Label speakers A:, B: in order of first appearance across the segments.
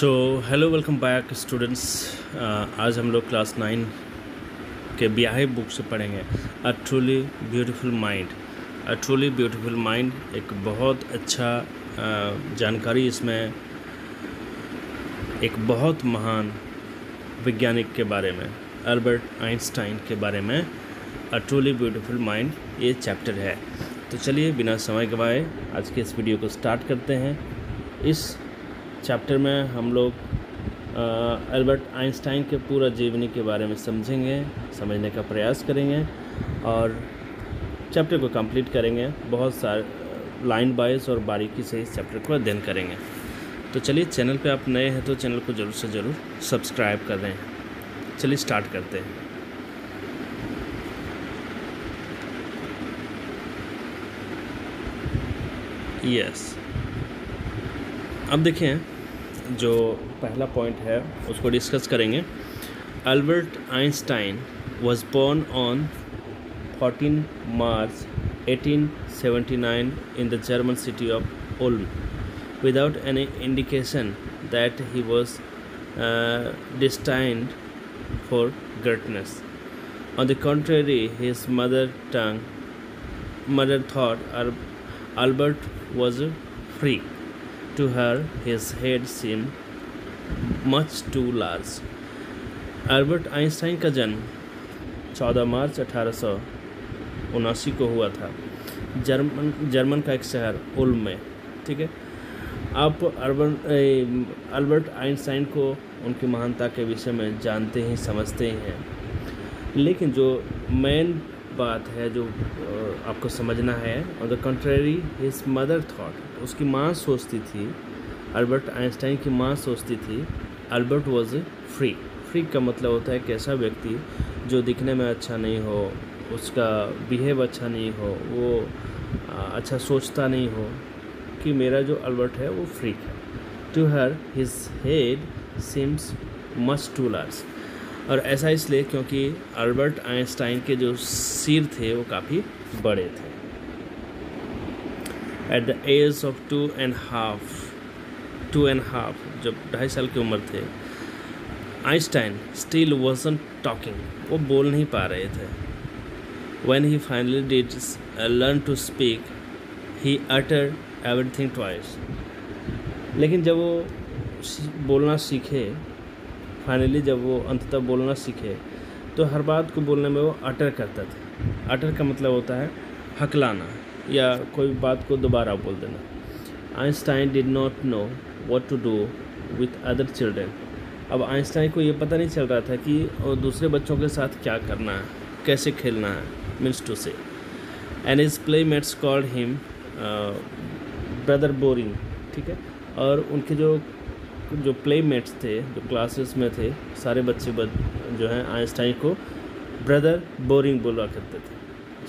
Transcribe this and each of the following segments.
A: सो hello welcome back students. आज हम लोग क्लास 9 के ब्याहे बुक से पढ़ेंगे a truly beautiful mind. A truly beautiful mind एक बहुत अच्छा जानकारी इसमें एक बहुत महान वैज्ञानिक के बारे में, अल्बर्ट आइंस्टाइन के बारे में अ ट्रूली ब्यूटीफुल माइंड ये चैप्टर है। तो चलिए बिना समय गवाए आज के इस वीडियो को स्टार्ट करते हैं। इस चैप्टर में हम लोग अल्बर्ट आइंस्टाइन के पूरा जीवनी के बारे में समझने का प्रयास करेंगे और चैप्टर को कंप्लीट करेंगे। बहुत सारे लाइन वाइज और बारीकी से इस चैप्टर को अध्ययन करेंगे। तो चलिए, चैनल पे आप नए हैं तो चैनल को ज़रूर से ज़रूर सब्सक्राइब कर दें। चलिए स्टार्ट करते हैं। यस, अब देखें, जो पहला पॉइंट है उसको डिस्कस करेंगे। Albert Einstein was born on 14 March 1879 in the German city of Ulm, without any indication that he was destined for greatness. On the contrary, his mother thought Albert was free. To her, his head seemed much too large. Albert Einstein का जन्म 14 March 1879 को हुआ था German का एक शहर उल्म में। ठीक है, आप अल्बर्ट आइंस्टाइन को उनकी महानता के विषय में जानते ही समझते ही हैं, लेकिन जो मेन बात है जो आपको समझना है, on the contrary his mother thought, उसकी माँ सोचती थी, अल्बर्ट आइंस्टाइन की माँ सोचती थी अल्बर्ट वॉज फ्री। फ्री का मतलब होता है एक ऐसा व्यक्ति जो दिखने में अच्छा नहीं हो, उसका बिहेव अच्छा नहीं हो, वो अच्छा सोचता नहीं हो, कि मेरा जो अल्बर्ट है वो फ्री है। To her his head seems much too large, और ऐसा इसलिए क्योंकि अल्बर्ट आइंस्टाइन के जो सिर थे वो काफ़ी बड़े थे। एट द एज ऑफ 2.5 जब 2.5 साल की उम्र थे, आइंस्टाइन स्टिल वॉजंट टॉकिंग, वो बोल नहीं पा रहे थे। When he finally did learn to speak he uttered everything twice. लेकिन जब वो बोलना सीखे, फाइनली जब वो अंततः बोलना सीखे, तो हर बात को बोलने में वो अटर करता था। अटर का मतलब होता है हकलाना या कोई बात को दोबारा बोल देना। Einstein did not know what to do with other children. अब आइंस्टाइन को ये पता नहीं चल रहा था कि दूसरे बच्चों के साथ क्या करना है, कैसे खेलना है, means to say. And his playmates called him brother boring. ठीक है, और उनके जो प्लेमेट्स थे, जो क्लासेस में थे, सारे बच्चे जो हैं आइंस्टाइन को ब्रदर बोरिंग बोला करते थे।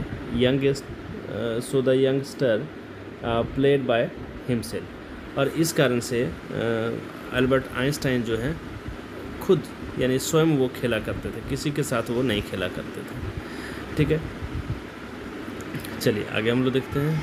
A: So the youngster played by himself. और इस कारण से अल्बर्ट आइंस्टाइन जो हैं खुद यानी स्वयं वो खेला करते थे, किसी के साथ वो नहीं खेला करते थे। ठीक है, चलिए आगे हम लोग देखते हैं।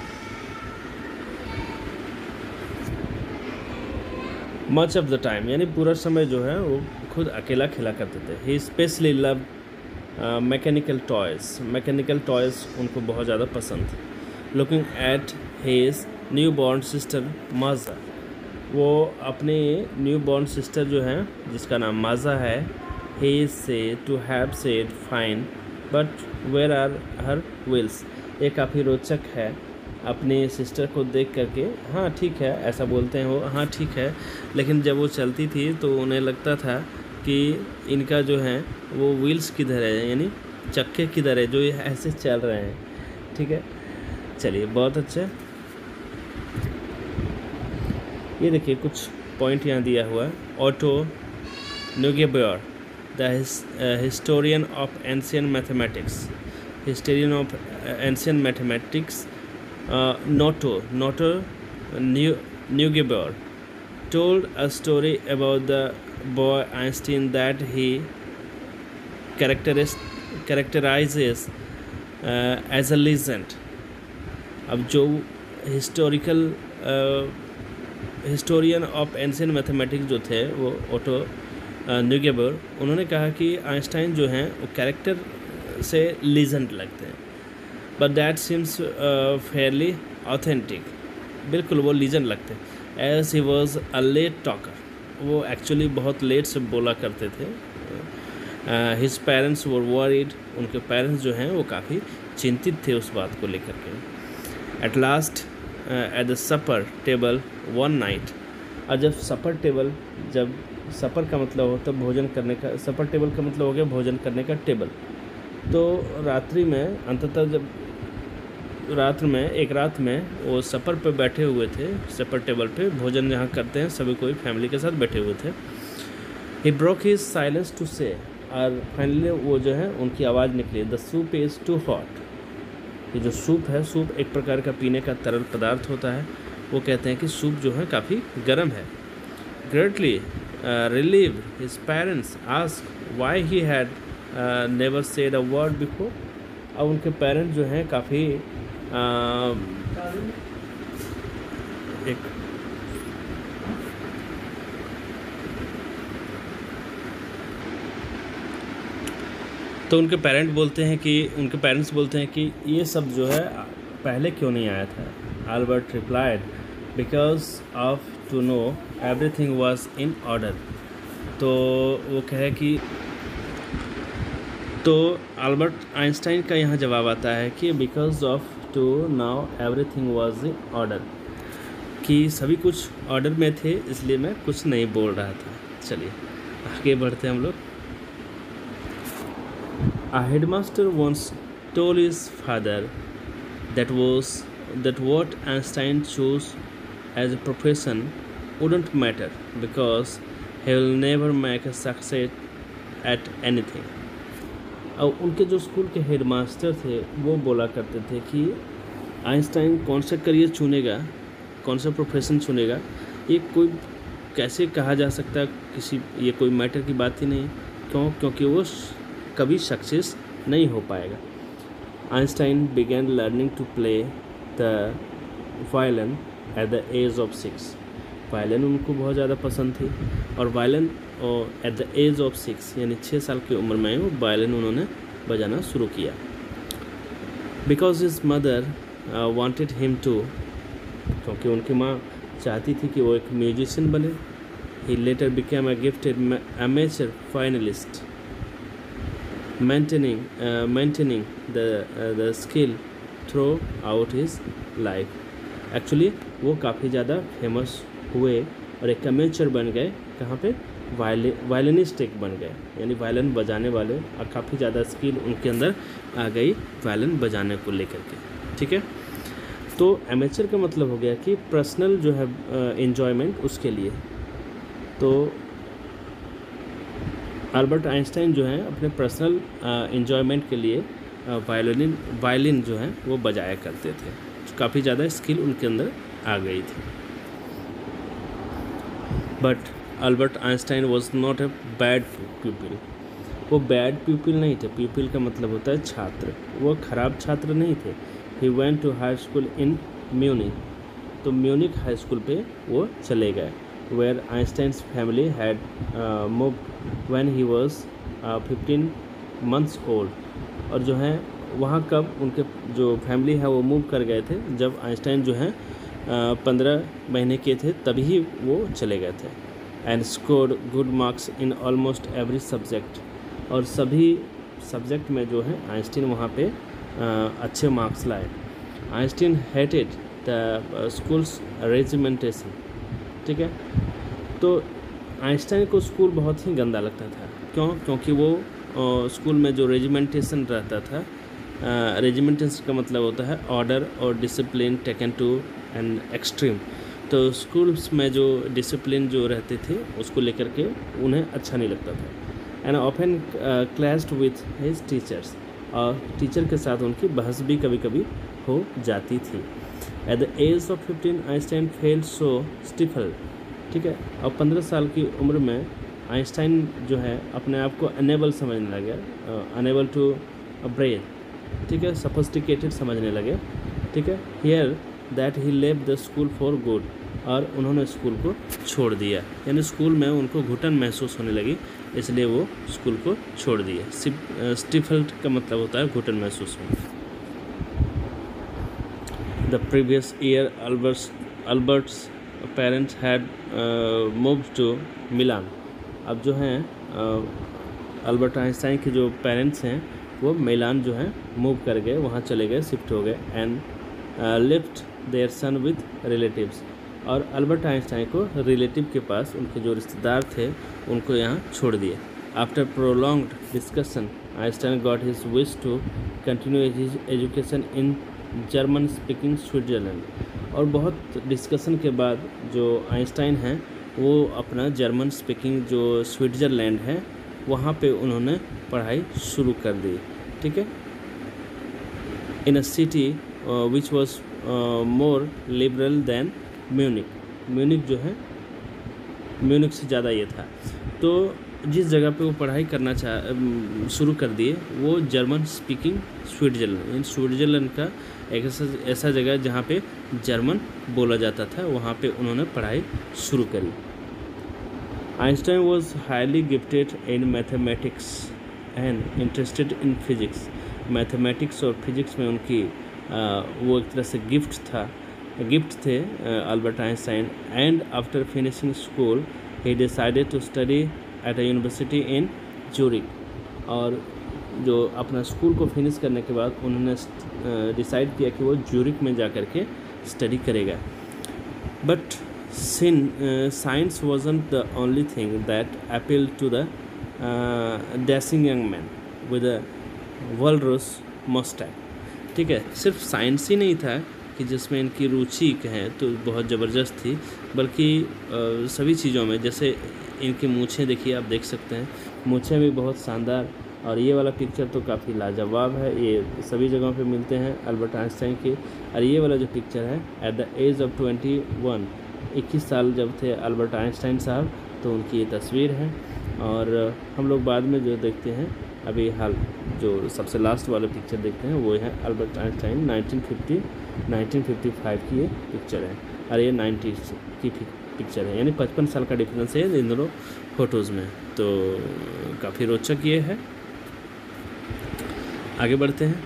A: मच ऑफ द टाइम यानी पूरा समय जो है वो खुद अकेला खेला करते थे। He specially love mechanical toys उनको बहुत ज़्यादा पसंद थे। Looking at his new born sister Maja, वो अपने न्यू बॉर्न सिस्टर जो हैं जिसका नाम माजा है, he say to have said fine but where are her wheels. ये काफ़ी रोचक है अपनी सिस्टर को देख करके। हाँ ठीक है, ऐसा बोलते हैं वो, हाँ ठीक है, लेकिन जब वो चलती थी तो उन्हें लगता था कि इनका जो है वो व्हील्स किधर है, यानी चक्के किधर है जो ये ऐसे चल रहे हैं। ठीक है, चलिए बहुत अच्छा। ये देखिए कुछ पॉइंट यहाँ दिया हुआ है। Otto Neugebauer, the historian of ancient mathematics, Otto Neugebauer told a story about the boy Einstein that he characterizes as a legend. अब जो historical historian of ancient mathematics जो थे वो ओटो न्यूगेबर, उन्होंने कहा कि आइंस्टाइन जो हैं वो कैरेक्टर से लीजेंड लगते हैं, but that seems fairly authentic. बिल्कुल वो लीजेंड लगते हैं। As he was a late talker, वो एक्चुअली बहुत लेट से बोला करते थे। हिज पेरेंट्स वर वरीड, उनके पेरेंट्स जो हैं वो काफ़ी चिंतित थे उस बात को लेकर के। At last at the supper table one night, और जब सपर टेबल, जब सपर का मतलब होता है भोजन करने का, सपर टेबल का मतलब हो गया भोजन करने का टेबल, तो रात्रि में अंततः जब एक रात में वो सपर पे बैठे हुए थे, सपर टेबल पे भोजन जहाँ करते हैं सभी कोई फैमिली के साथ बैठे हुए थे। He broke his silence to say, और फाइनली वो जो है उनकी आवाज़ निकली, the soup is too hot. ये जो सूप है, सूप एक प्रकार का पीने का तरल पदार्थ होता है, वो कहते हैं कि सूप जो है काफ़ी गर्म है। Greatly relieved his parents asked why he had never said a word before. अब उनके पेरेंट्स जो हैं काफ़ी एक तो उनके पेरेंट्स बोलते हैं कि ये सब जो है पहले क्यों नहीं आया था। Albert replied because of to now everything was in order. तो वो कहे कि तो अल्बर्ट आइंस्टाइन का यहाँ जवाब आता है कि because of to now everything was in order, कि सभी कुछ ऑर्डर में थे इसलिए मैं कुछ नहीं बोल रहा था। चलिए आगे बढ़ते हैं हम लोग। A headmaster once told his father that what Einstein chose as a profession wouldn't matter because he will never make a success at anything. और उनके जो स्कूल के हेडमास्टर थे वो बोला करते थे कि आइंस्टाइन कौन सा करियर चुनेगा, कौन सा प्रोफेशन चुनेगा, ये कोई कैसे कहा जा सकता है, ये कोई मैटर की बात ही नहीं। क्योंकि वो कभी सक्सेस नहीं हो पाएगा। Einstein began learning to play the violin at the age of 6। Violin उनको बहुत ज़्यादा पसंद थी और violin at the age of 6 यानी 6 साल की उम्र में वो वायलिन उन्होंने बजाना शुरू किया। Because his mother wanted him to, क्योंकि उनकी माँ चाहती थी कि वो एक म्यूजिशियन बने। He later became a gifted amateur finalist maintaining the skill throughout his life. Actually वो काफ़ी ज़्यादा फेमस हुए और एक अमेचर बन गए। कहाँ पे? वायलिनिस्ट एक बन गए, यानी वायलिन बजाने वाले, और काफ़ी ज़्यादा स्किल उनके अंदर आ गई वायलिन बजाने को लेकर के। ठीक है, तो अमेचर का मतलब हो गया कि पर्सनल जो है एन्जॉयमेंट उसके लिए। तो अल्बर्ट आइंस्टाइन जो हैं अपने पर्सनल एन्जॉयमेंट के लिए वायलिन जो है वो बजाया करते थे। काफ़ी ज़्यादा स्किल उनके अंदर आ गई थी। But Albert Einstein was not a bad pupil. वो बैड प्यूपिल नहीं थे। प्यूपिल का मतलब होता है छात्र। वो खराब छात्र नहीं थे। He went to high school in Munich, तो म्यूनिक हाई स्कूल पे वो चले गए। where Einstein's family had moved when he was 15 months old। और जो है वहाँ कब उनके जो फैमिली है वो मूव कर गए थे, जब आइंस्टाइन जो है 15 महीने के थे तभी वो चले गए थे। And scored good marks in almost every subject, और सभी सब्जेक्ट में जो है आइंस्टाइन वहाँ पे अच्छे मार्क्स लाए। Einstein hated the school's regimentation. ठीक है, तो आइंस्टाइन को स्कूल बहुत ही गंदा लगता था। क्योंकि वो स्कूल में जो रेजिमेंटेशन रहता था, रेजिमेंटेशन का मतलब होता है ऑर्डर और discipline taken to an extreme. तो स्कूल्स में जो डिसिप्लिन जो रहते थे उसको लेकर के उन्हें अच्छा नहीं लगता था। And often clashed with his teachers, और टीचर के साथ उनकी बहस भी कभी कभी हो जाती थी। At the age of 15 Einstein felt so stifled. ठीक है, और 15 साल की उम्र में आइंस्टाइन जो है अपने आप को अनेबल समझने लगे, अनेबल टू ब्रेथ। ठीक है, सफिस्टिकेटेड समझने लगे। ठीक है, here that he left the school for good. और उन्होंने स्कूल को छोड़ दिया, यानी स्कूल में उनको घुटन महसूस होने लगी, इसलिए वो स्कूल को छोड़ दिया। स्टिफल्ड का मतलब होता है घुटन महसूस होना। The previous year Albert's parents had moved to Milan. अब जो हैं अल्बर्ट आइंस्टाइन के जो पेरेंट्स हैं वो मिलान जो है मूव कर गए, वहाँ चले गए, शिफ्ट हो गए। And left their son with relatives, और अल्बर्ट आइंस्टाइन को रिलेटिव के पास, उनके जो रिश्तेदार थे उनको यहाँ छोड़ दिए। After prolonged discussion Einstein got his wish to continue his education in German speaking Switzerland. और बहुत डिस्कशन के बाद जो आइंस्टाइन हैं वो अपना जर्मन स्पीकिंग जो स्विट्ज़रलैंड है वहाँ पे उन्होंने पढ़ाई शुरू कर दी। ठीक है, in a city which was more liberal than Munich. Munich जो है म्यूनिक से ज़्यादा ये था। तो जिस जगह पे वो पढ़ाई करना शुरू कर दिए वो German speaking Switzerland, in Switzerland का एक ऐसा जगह जहाँ पे जर्मन बोला जाता था, वहाँ पे उन्होंने पढ़ाई शुरू करी। Einstein was highly gifted in mathematics and interested in physics. Mathematics और फिजिक्स में उनकी वो एक तरह से गिफ्ट थे Albert Einstein. And after finishing school he decided to study at a university in Zurich. और जो अपना स्कूल को फिनिश करने के बाद उन्होंने डिसाइड किया कि वो ज्यूरिक में जा कर के स्टडी करेगा। But science wasn't the only thing that appealed to the dashing young man with a walrus mustache। ठीक है, सिर्फ साइंस ही नहीं था कि जिसमें इनकी रुचि कहें तो बहुत ज़बरदस्त थी, बल्कि सभी चीज़ों में, जैसे इनकी मूँछें देखिए, आप देख सकते हैं मूँछें भी बहुत शानदार। और ये वाला पिक्चर तो काफ़ी लाजवाब है, ये सभी जगहों पे मिलते हैं अल्बर्ट आइंस्टाइन के। और ये वाला जो पिक्चर है एट द एज ऑफ 21 साल जब थे अल्बर्ट आइंस्टाइन साहब, तो उनकी ये तस्वीर है। और हम लोग बाद में जो देखते हैं, अभी हाल जो सबसे लास्ट वाला पिक्चर देखते हैं वो है अल्बर्ट आइंस्टाइन 1955 की ये पिक्चर है, और ये 90 की पिक्चर है, यानी 55 साल का डिफरेंस है इन दोनों फ़ोटोज़ में। तो काफ़ी रोचक ये है। आगे बढ़ते हैं।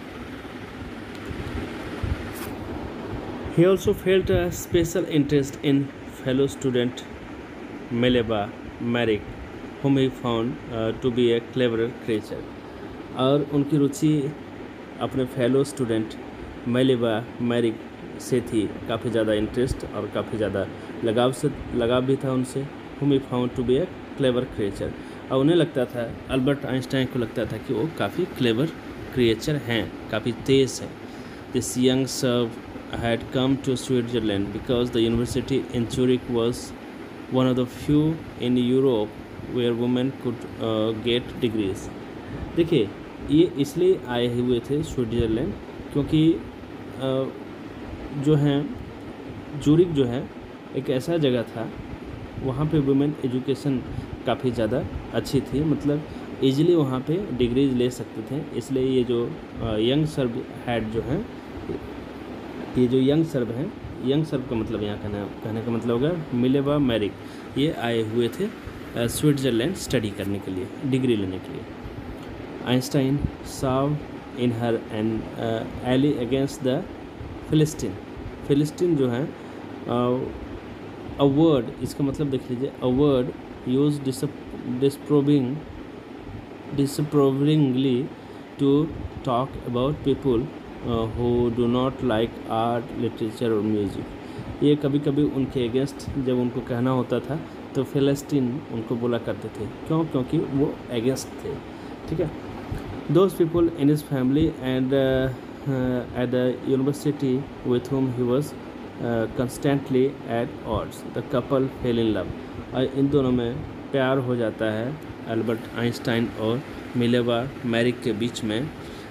A: He also felt a special interest in fellow student Meleba Merrick, whom he found to be a clever creature। और उनकी रुचि अपने फेलो स्टूडेंट मेलेबा मैरिक से थी, काफ़ी ज़्यादा इंटरेस्ट और काफ़ी ज़्यादा लगाव भी था उनसे। whom he found to be a clever creature। और उन्हें लगता था, अल्बर्ट आइंस्टाइन को लगता था कि वो काफ़ी क्लेवर क्रिएचर हैं, काफ़ी तेज़ हैं। This young serf had come to Switzerland because the university in Zurich was one of the few in Europe where women could get degrees। देखिए, ये इसलिए आए हुए थे स्विट्ज़रलैंड क्योंकि जो हैं जूरिक जो है एक ऐसा जगह था, वहाँ पे वुमेन एजुकेशन काफ़ी ज़्यादा अच्छी थी, मतलब ईजिली वहाँ पे डिग्रीज ले सकते थे। इसलिए ये जो यंग सर्व हैड जो हैं, ये जो यंग सर्व हैं, यंग सर्व का मतलब यहाँ कहने का मतलब होगा मिलेबा मैरिक, ये आए हुए थे स्विट्ज़रलैंड स्टडी करने के लिए, डिग्री लेने के लिए। Einstein saw in her an ally against the philistine. Philistine जो है अ वर्ड, इसका मतलब देख लीजिए, a word used disapprovingly to talk about people who do not like art, literature और म्यूज़िक। ये कभी कभी उनके अगेंस्ट जब उनको कहना होता था तो फिलिस्टीन उनको बोला करते थे, क्यों? क्योंकि वो अगेंस्ट थे। ठीक है, those people in his family and at the university with whom he was constantly at odds, the couple fell in love। और इन दोनों में प्यार हो जाता है अल्बर्ट आइंस्टाइन और मिलेबा मैरिक के बीच में।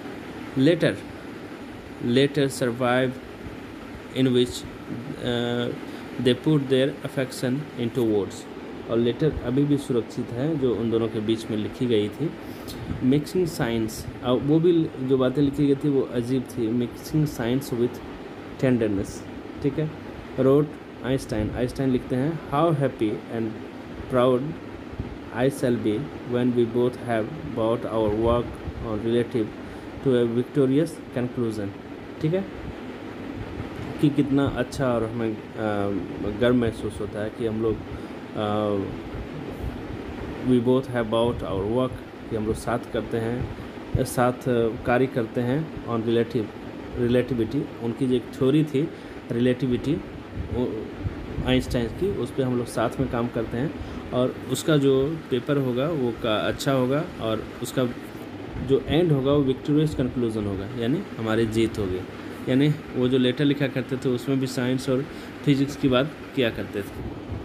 A: Letter survive in which they put their affection into words. और लेटर अभी भी सुरक्षित है जो उन दोनों के बीच में लिखी गई थी। मिक्सिंग साइंस, वो भी जो बातें लिखी गई थी वो अजीब थी। मिक्सिंग साइंस विथ टेंडरनेस, ठीक है, रोट आइंस्टाइन लिखते हैं, how happy and proud I shall be when we both have brought our work or relative to a victorious conclusion. ठीक है, कि कितना अच्छा और हमें गर्व महसूस होता है कि हम लोग we both have brought our work, कि हम लोग साथ करते हैं, साथ कार्य करते हैं on relativity. उनकी जो एक थ्योरी थी रिलेटिविटी आइंस्टाइन की, उस पर हम लोग साथ में काम करते हैं और उसका जो पेपर होगा वो का अच्छा होगा और उसका जो एंड होगा वो विक्टोरियस कंक्लूजन होगा, यानी हमारी जीत होगी। यानी वो जो लेटर लिखा करते थे उसमें भी साइंस और फिजिक्स की बात किया करते थे।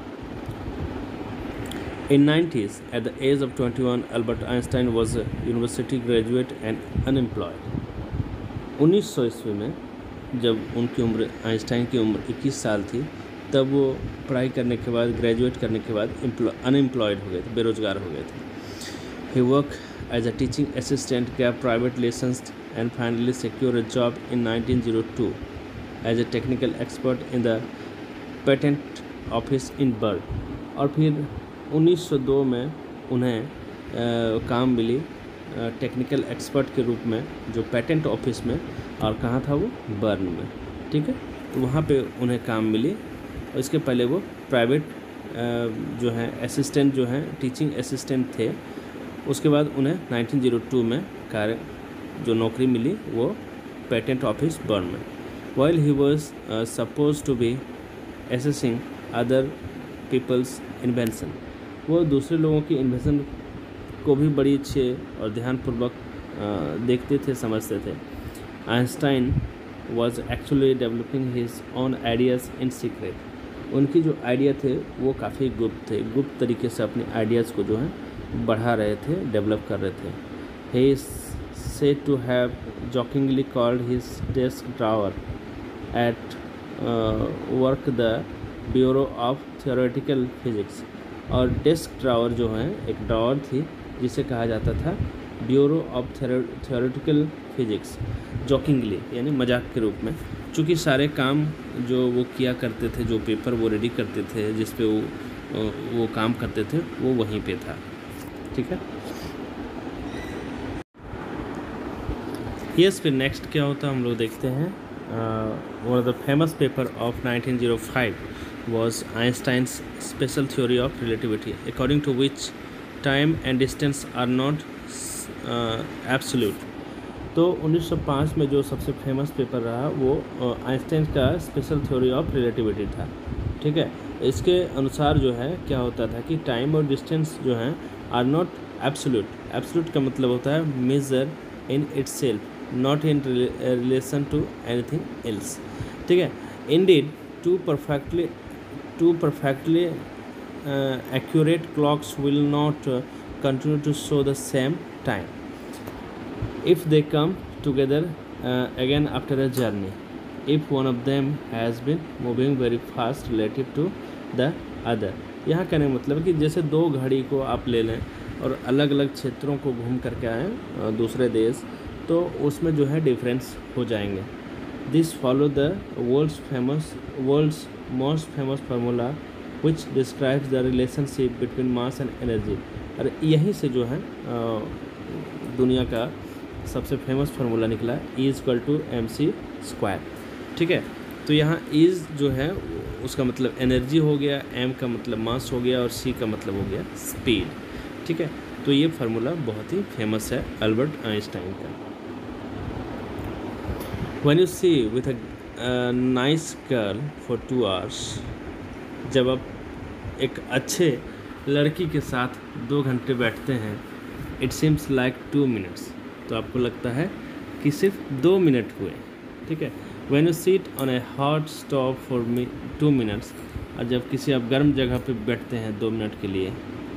A: In 90s, at the age of 21, Albert Einstein was a university graduate and unemployed. 1900 ईस्वी में जब उनकी उम्र, आइंस्टाइन की उम्र 21 साल थी, तब वो पढ़ाई करने के बाद, ग्रेजुएट करने के बाद अनएम्प्लॉयड हो गए थे, बेरोजगार हो गए थे। He work as a teaching assistant, gave private lessons and finally secure a job in 1902 as a technical expert in the patent office in Bern. और फिर 1902 में उन्हें काम मिली टेक्निकल एक्सपर्ट के रूप में, जो पेटेंट ऑफिस में, और कहाँ था वो, बर्न में। ठीक है, तो वहाँ पे उन्हें काम मिली। और इसके पहले वो प्राइवेट जो है असिस्टेंट, जो हैं टीचिंग असिस्टेंट थे। उसके बाद उन्हें 1902 में कार्य जो नौकरी मिली वो पेटेंट ऑफिस बर्न में। While he was supposed to be assessing other people's invention, वो दूसरे लोगों की इन्वेंशन को भी बड़ी अच्छे और ध्यानपूर्वक देखते थे, समझते थे। Einstein was actually developing his own ideas in secret. उनकी जो आइडिया थे वो काफ़ी गुप्त थे, गुप्त तरीके से अपने आइडियाज़ को जो है बढ़ा रहे थे, डेवलप कर रहे थे। He is said to have jokingly called his desk drawer at work the Bureau of Theoretical Physics. और डेस्क ड्रावर जो है एक ड्रावर थी जिसे कहा जाता था bureau of theoretical physics, jokingly यानी मजाक के रूप में, चूँकि सारे काम जो वो किया करते थे, जो पेपर वो रेडी करते थे, जिस पे वो काम करते थे, वो वहीं पे था। ठीक है, यस। फिर नेक्स्ट क्या होता हम लोग देखते हैं। One of the famous paper of 1905 was Einstein's special theory of relativity, according to which time and distance are not absolute. तो 1905 में जो सबसे फेमस पेपर रहा वो आइंस्टाइन का स्पेशल थ्योरी ऑफ रिलेटिविटी था। ठीक है, इसके अनुसार जो है क्या होता था कि टाइम और डिस्टेंस जो हैं आर नॉट एब्सोल्यूट। एब्सोल्यूट का मतलब होता है measure in itself, not in relation to anything else. ठीक है, indeed two perfectly accurate clocks will not continue to show the same time if they come together again after a journey, if one of them has been moving very fast relative to the other. यहाँ कहने का मतलब है कि जैसे दो घड़ी को आप ले लें और अलग अलग क्षेत्रों को घूम करके आएँ दूसरे देश, तो उसमें जो है डिफरेंस हो जाएंगे। This follow the world's most famous formula which describes the relationship between mass and energy. और यहीं से जो है दुनिया का सबसे फेमस फार्मूला निकला, E=mc²। ठीक है, तो यहाँ इज जो है उसका मतलब एनर्जी हो गया, m का मतलब मास हो गया और c का मतलब हो गया स्पीड। ठीक है, तो ये फार्मूला बहुत ही फेमस है अल्बर्ट आइंस्टाइन का। When you see with a nice girl for 2 hours, जब आप एक अच्छे लड़की के साथ 2 घंटे बैठते हैं, it seems like 2 minutes, तो आपको लगता है कि सिर्फ 2 मिनट हुए। ठीक है, when you sit on a hot stove for 2 minutes, और जब किसी आप गर्म जगह पे बैठते हैं 2 मिनट के लिए,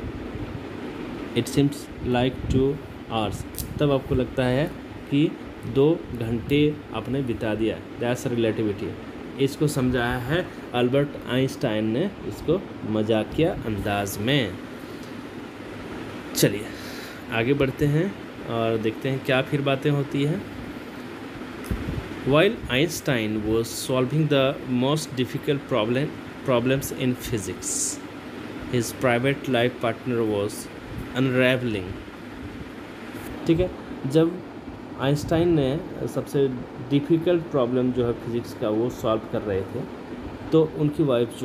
A: it seems like 2 hours, तब आपको लगता है कि 2 घंटे आपने बिता दिया। That's relativity. इसको समझाया है अल्बर्ट आइंस्टाइन ने, इसको मजाकिया अंदाज में। चलिए आगे बढ़ते हैं और देखते हैं क्या फिर बातें होती हैं। While Einstein was solving the most difficult problem problems in physics. His private life partner was unraveling. ठीक है, जब आइंस्टाइन ने सबसे डिफ़िकल्ट प्रॉब्लम जो है फिज़िक्स का वो सॉल्व कर रहे थे, तो उनकी लाइफ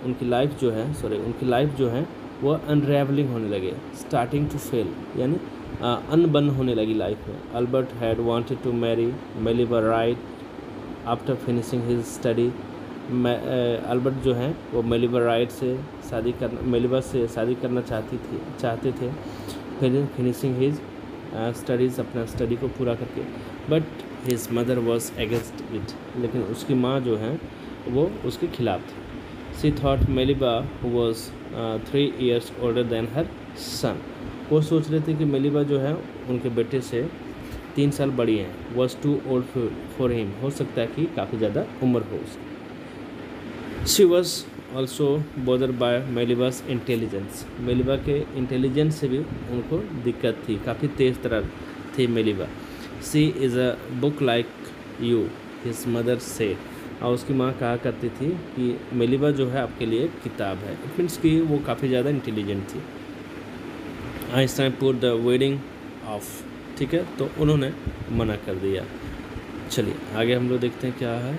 A: जो है वो अनरेवलिंग होने लगे, स्टार्टिंग टू फेल, यानी अनबन होने लगी लाइफ में. Albert had wanted to marry Mileva right after finishing his study. Albert जो हैं वो मेलिबा से शादी करना चाहते थे फिनिशिंग हिज स्टडीज़, अपना स्टडी को पूरा करके. But his mother was against it, लेकिन उसकी माँ जो है वो उसके खिलाफ थी. She thought Mileva was 3 years older than her son. वो सोच रहे थे कि मेलिबा जो है उनके बेटे से 3 साल बड़ी हैं. Was too old for him, हो सकता है कि काफ़ी ज़्यादा उम्र हो उसकी. She was also bother by Mileva's intelligence. Mileva के इंटेलिजेंस से भी उनको दिक्कत थी, काफ़ी तेज़ तरह थी Mileva. She is a book like you, his mother said. और उसकी माँ कहा करती थी कि मेलिबा जो है आपके लिए किताब है. इट मीन्स कि वो काफ़ी ज़्यादा इंटेलिजेंट थी. Einstein put the wedding off, ठीक है, तो उन्होंने मना कर दिया. चलिए आगे हम लोग देखते हैं क्या है.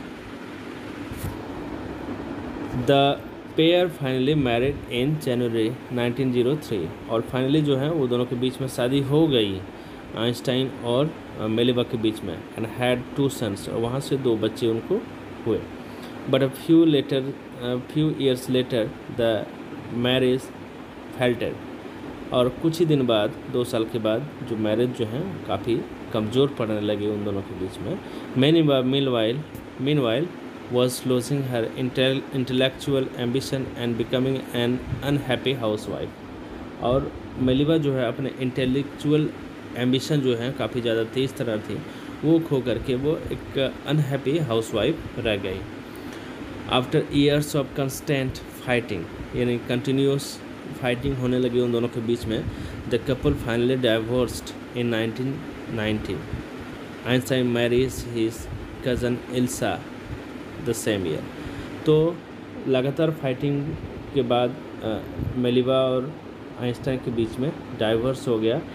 A: The pair finally married in January 1903. और फाइनली जो है वो दोनों के बीच में शादी हो गई, आइंस्टाइन और मेलिबा के बीच में. एंड हैड 2 sons, और वहाँ से 2 बच्चे उनको हुए. But a few years later the marriage faltered. और कुछ ही दिन बाद, 2 साल के बाद जो मैरिज जो है काफ़ी कमज़ोर पड़ने लगे उन दोनों के बीच में. Mileva meanwhile was losing her intellectual ambition and becoming an unhappy housewife. और मेलिबा जो है अपने इंटेलेक्चुअल एम्बिशन जो है काफ़ी ज़्यादा तेज़ तरह थी, वो खो करके वो एक अनहैप्पी हाउसवाइफ रह गई. After years of constant fighting, यानी कंटिन्यूस फाइटिंग होने लगी उन दोनों के बीच में, the couple finally divorced in 1919. Einstein marries his cousin Elsa the same year. तो लगातार फाइटिंग के बाद मेलिबा और आइंस्टाइन के बीच में डाइवर्स हो गया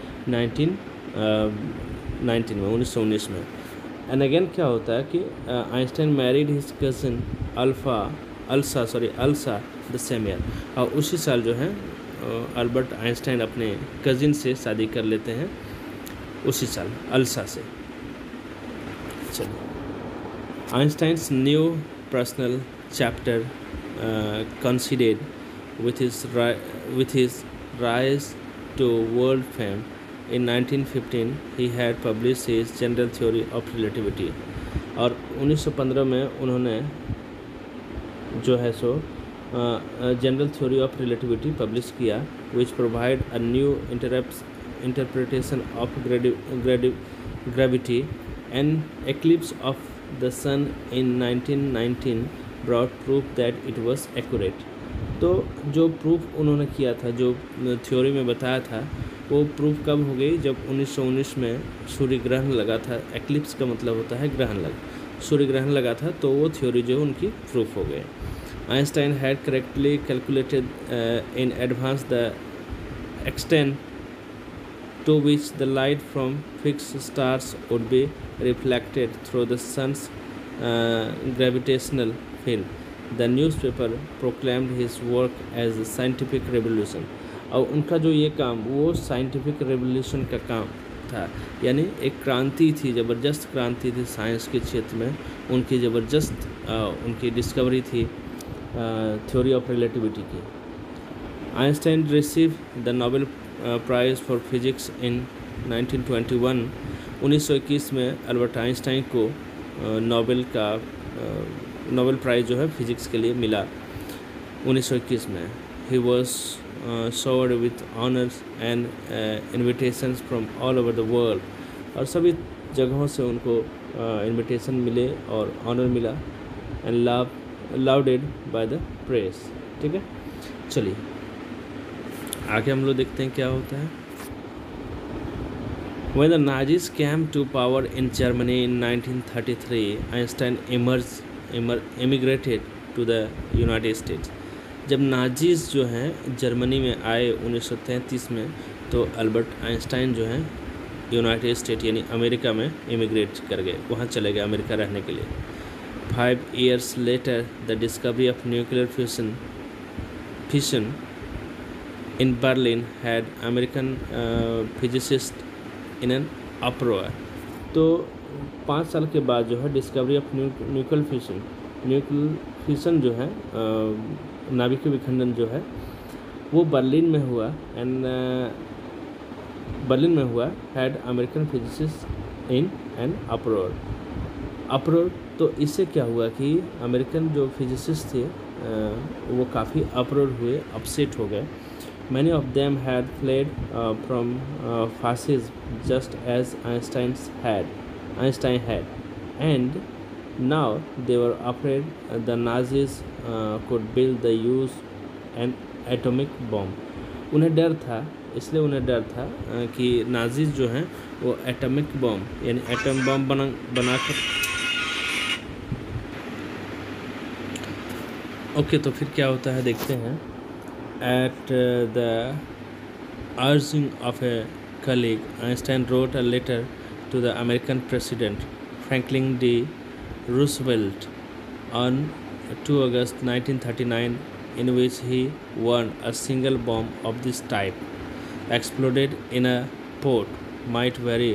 A: 1919 में. एंड अगेन क्या होता है कि Einstein married his cousin Elsa the same year. और उसी साल जो है अल्बर्ट आइंस्टाइन अपने कज़िन से शादी कर लेते हैं, उसी साल अल्सा से. चलिए, Einstein's new personal chapter coincided with his rise to world fame. In 1915, he had published his General Theory of Relativity. और 1915 में उन्होंने जो है सो general theory of relativity publish किया, which provide a new interpretation of gravity. An eclipse of the sun in 1919 brought proof that it was accurate. तो जो proof उन्होंने किया था, जो थ्योरी में बताया था, वो प्रूफ कब हो गई? जब 1919 में सूर्य ग्रहण लगा था. एक्लिप्स का मतलब होता है ग्रहण सूर्य ग्रहण लगा था, तो वो थ्योरी जो उनकी प्रूफ हो गई. Einstein had correctly calculated in advance the extent to which the light from fixed stars would be reflected through the sun's gravitational field. The newspaper proclaimed his work as a scientific revolution. और उनका जो ये काम वो scientific revolution का काम था, यानी एक क्रांति थी, ज़बरदस्त क्रांति थी साइंस के क्षेत्र में. उनकी ज़बरदस्त उनकी डिस्कवरी थी थ्योरी ऑफ रिलेटिविटी की. Einstein receive the Nobel prize for physics in 1921. 1921 में अल्बर्ट आइंस्टाइन को नोबेल प्राइज़ जो है फिज़िक्स के लिए मिला 1921 में. He was showered with honors and invitations from all over the world. और सभी जगहों से उनको इनविटेशन मिले और ऑनर मिला. And lauded by the press. ठीक है, चलिए आगे हम लोग देखते हैं क्या होता है. When the Nazis came to power in Germany in 1933, Einstein emigrated to the United States. जब नाजीज जो हैं जर्मनी में आए 1933 में, तो अल्बर्ट आइंस्टाइन जो हैं यूनाइटेड स्टेट यानी अमेरिका में इमिग्रेट कर गए, वहाँ चले गए अमेरिका रहने के लिए। 5 years later, the discovery of nuclear fission in Berlin had American physicists in an uproar। तो 5 साल के बाद जो है डिस्कवरी ऑफ न्यूक्लियर फिशन जो है नाभिकीय विखंडन जो है वो बर्लिन में हुआ had American physicist in an uproar. तो इससे क्या हुआ कि अमेरिकन जो फिजिसिस्ट थे वो काफ़ी अप्रोर हुए, अपसेट हो गए। Many of them had fled from fascism just as Einstein had and now they were afraid the Nazis could build the use an atomic bomb. उन्हें डर था कि नाजीज जो हैं वो एटॉमिक बॉम्ब यानी एटम बॉम्ब बनाकर ओके। तो फिर क्या होता है देखते हैं। At the urging of a colleague, Einstein wrote a letter to the American president Franklin D Roosevelt on 2 August 1939 in which he warned a single bomb of this type exploded in a port might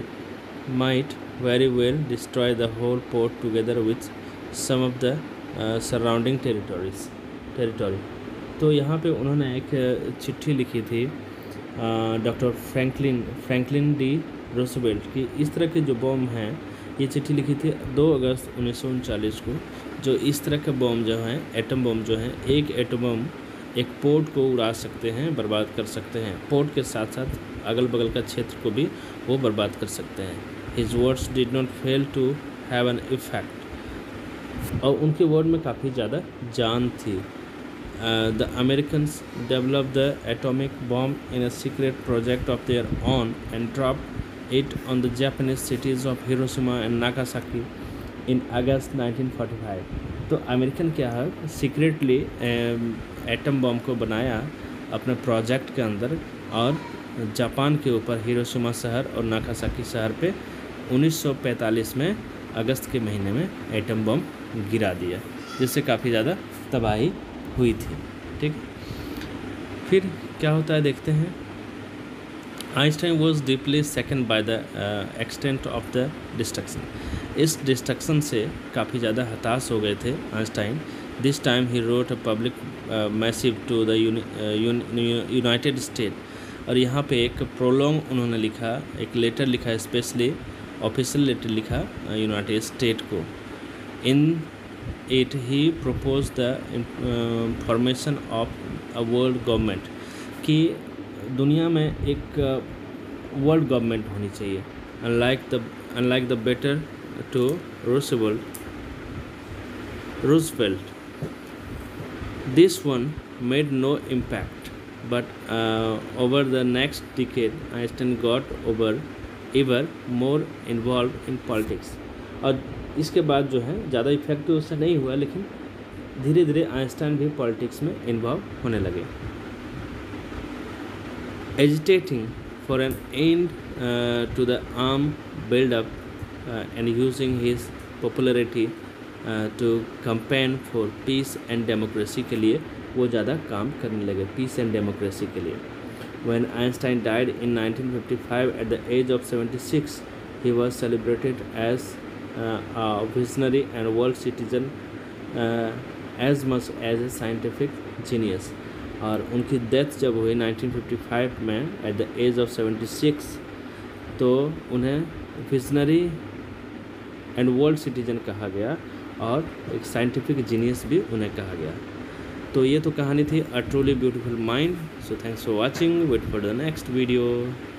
A: very well destroy the whole port together with some of the surrounding territory. तो यहाँ पे उन्होंने एक चिट्ठी लिखी थी doctor Franklin D Roosevelt की। इस तरह के जो बॉम्ब हैं, ये चिट्ठी लिखी थी 2 अगस्त 1939 को। जो इस तरह के बॉम्ब जो हैं, एटम बॉम्ब जो हैं, एक एटम बॉम्ब एक पोर्ट को उड़ा सकते हैं, बर्बाद कर सकते हैं। पोर्ट के साथ साथ अगल बगल का क्षेत्र को भी वो बर्बाद कर सकते हैं। His words did not fail to have an effect. और उनके वर्ड में काफ़ी ज़्यादा जान थी। The Americans develop the atomic bomb in a secret project of their own and drop it on the Japanese cities of Hiroshima and Nagasaki in August 1945। तो American क्या है, सीक्रेटली एटम बॉम्ब को बनाया अपने प्रोजेक्ट के अंदर और Japan के ऊपर हिरोशिमा शहर और नागासाकी शहर पे 1945 में अगस्त के महीने में एटम बम गिरा दिया, जिससे काफ़ी ज़्यादा तबाही हुई थी। ठीक, फिर क्या होता है देखते हैं। Einstein was deeply shocked by the extent of the destruction. इस डिस्ट्रक्शन से काफ़ी ज़्यादा हताश हो गए थे Einstein. This time he wrote a public message to the United State. और यहाँ पे एक प्रोलॉन्ग उन्होंने लिखा, एक लेटर लिखा, स्पेशली ऑफिशियल लेटर लिखा यूनाइटेड स्टेट को। In it he propose the formation of a world government, कि दुनिया में एक वर्ल्ड गवर्नमेंट होनी चाहिए। Unlike the letter to Roosevelt, this one made no impact, but over the next decade Einstein got ever more involve in politics. और इसके बाद जो है ज़्यादा इफेक्ट तो उससे नहीं हुआ, लेकिन धीरे धीरे आइंस्टाइन भी पॉलिटिक्स में इन्वॉल्व होने लगे। Agitating for an end to the arm buildup and using his popularity to campaign for peace and democracy के लिए वो ज़्यादा काम करने लगे, पीस एंड डेमोक्रेसी के लिए। When Einstein died in 1955 at the age of 76, he was celebrated as a visionary and world citizen as much as a scientific genius। और उनकी डेथ जब हुई 1955 में at the age of 76, तो उन्हें visionary and world citizen कहा गया और एक साइंटिफिक जीनियस भी उन्हें कहा गया। तो ये तो कहानी थी a truly beautiful mind. So thanks for watching, wait for the next video.